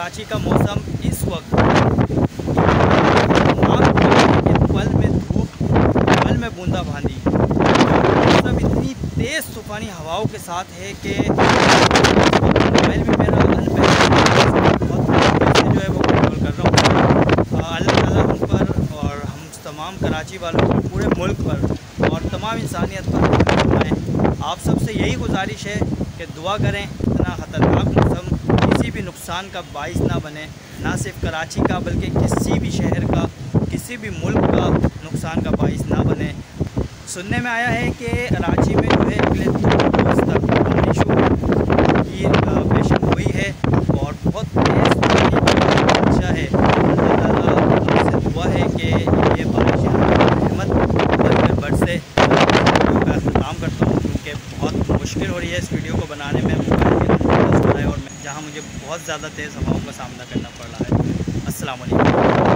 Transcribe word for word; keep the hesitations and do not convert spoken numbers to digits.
कराची का मौसम इस वक्त पल में धूप, पल में बूंदाबांदी, मतलब इतनी तेज़ तूफ़ानी हवाओं के साथ है कि मोबाइल भी मेरा बहुत से जो है वो कंट्रोल कर रहा हूँ। अल्लाह ताला हम पर और हम तमाम कराची वालों पर, पूरे मुल्क पर और तमाम इंसानियत पर आप सबसे यही गुजारिश है कि दुआ करें, इतना ख़तरनाक मौसम किसी भी नुकसान का बाइस ना बने, ना सिर्फ कराची का बल्कि किसी भी शहर का, किसी भी मुल्क का नुकसान का बाइस ना बने। सुनने में आया है कि कराची में जो है अगले दो रोज़ तक बारिश की पेशन हुई है और बहुत तेज़ अच्छा है। अल्लाह ताला से दुआ है कि ये बारिश रहमत बनकर बरसे। मैं अख्ताम करता हूँ क्योंकि बहुत मुश्किल हो रही है इस वीडियो को बनाने में, मोबाइल के और जहाँ मुझे बहुत ज़्यादा तेज़ हवाओं का सामना करना पड़ रहा है। अस्सलाम वालेकुम।